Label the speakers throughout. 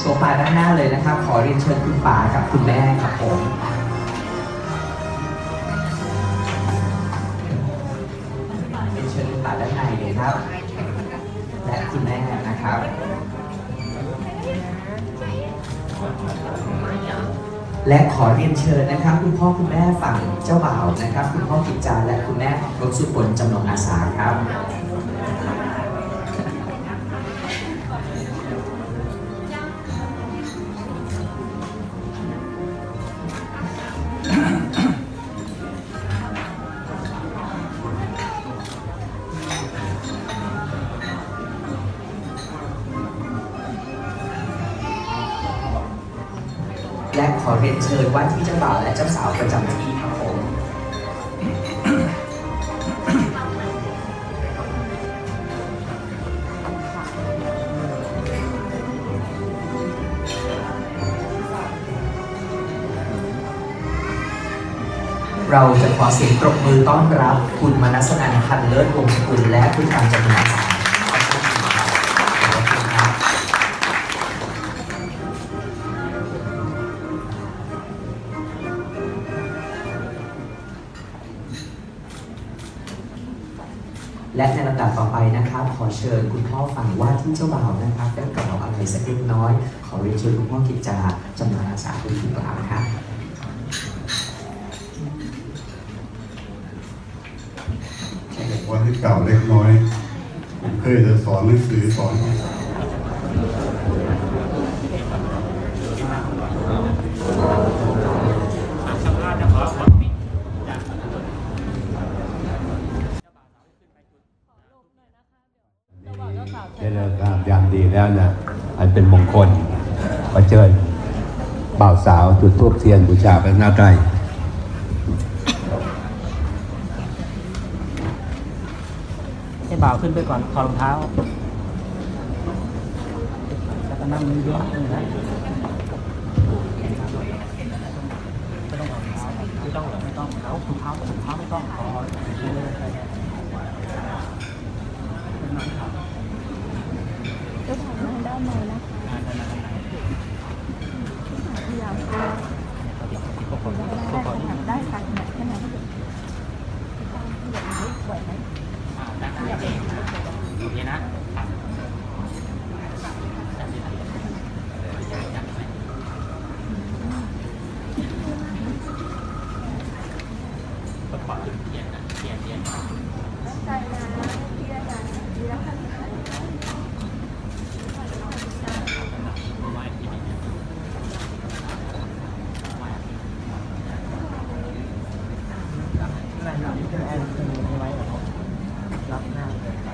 Speaker 1: โซฟาด้านหน้าเลยนะครับขอเรียนเชิญคุณป๋ากับคุณแม่ครับผมเรียนเชิญคุณป๋าด้านในเลยครับและคุณแม่นะครับและขอเรียนเชิญนะครับคุณพ่อคุณแม่ฝั่งเจ้าบ่าวนะครับคุณพ่อกิจจาและคุณแม่รถสุพลจำนงอาสาครับและขอเรียนเชิญว่าที่เจ้าบ่าวและเจ้าสาวประจำที่ครับผมเราจะขอเสียงปรบมือต้อนรับคุณมนัสนันท์ พันเลิศวงศ์สกุลและคุณการจำนงอาสาและในลำดับต่อไปนะครับขอเชิญคุณพ่อฝั่งว่าที่เจ้าบ่าวนะครับได้กล่าวอะไรสักเล็กน้อยขอเรียนเชิญคุณพ่อกิจจาจำนงอาสาเป็นผู้กล่าวครับ
Speaker 2: บอกว่าให้กล่าวเล็กน้อยผมเคยจะสอนหนังสือสอน
Speaker 3: ได้เลิกงามยามดีแล้วนะอันเป็นมงคลขอเชิญบ่าวสาวจุดธูปเทียนบูชาพระนาไตร
Speaker 4: ให้บ่าวขึ้นไปก่อนถอดรองเท้าแล้วก็นั่งเยอะๆนะไม่ต้องหรอไม่ต้องเอาถุงเท้าไม่ต้องขอ
Speaker 5: จะถ่ายมาด้านในนะคะพยายามได้ค่ะแค่นั้นไหวไหม
Speaker 4: โอเคนะก็ขอจุดเทียนนะเทียน
Speaker 5: ใจนะที่อาจารย์ดีแล้วค่ะ
Speaker 4: รับหน้า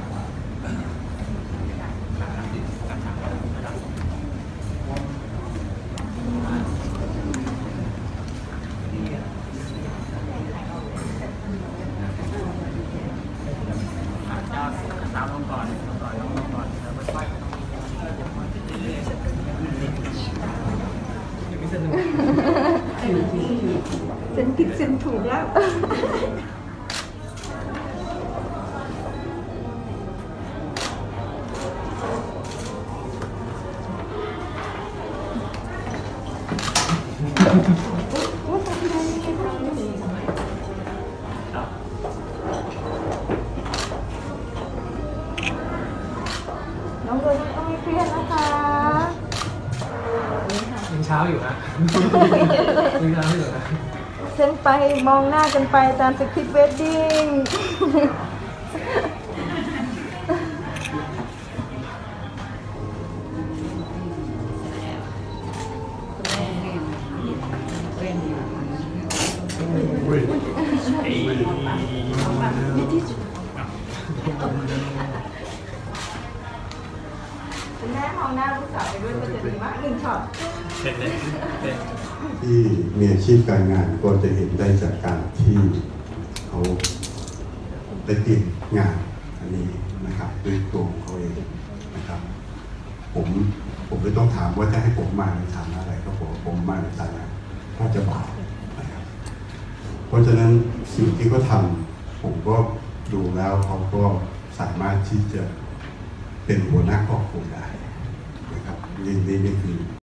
Speaker 4: สาวลงก่อนลงก่อนแล้วค่อย
Speaker 5: เส้นผิดเส้นถูกแล้วน้องโดยไม่ต้องเครียดนะคะ
Speaker 4: ยังเช้าอยู่นะยังเช้าอยู่นะ
Speaker 5: เส้นไปมองหน้ากันไปตามสคริปต์เวดดิ้งคุณแม่มองหน้าลูกสาวไปด้วยก็จะดีมาก1 ช็อต
Speaker 2: ที่มีอาชีพการงานก็จะเห็นได้จากการที่เขาได้เปลี่ยนงานอันนี้นะครับด้วยตัวของเขาเองนะครับผมเลยต้องถามว่าจะให้ผมมาในฐานะอะไรก็บอกผมมาในฐานะพระเจ้าบ่าวนะครับเพราะฉะนั้นสิ่งที่เขาทำผมก็ดูแล้วเขาก็สามารถที่จะเป็นหัวหน้าครอบครัวได้นะครับนี่คือ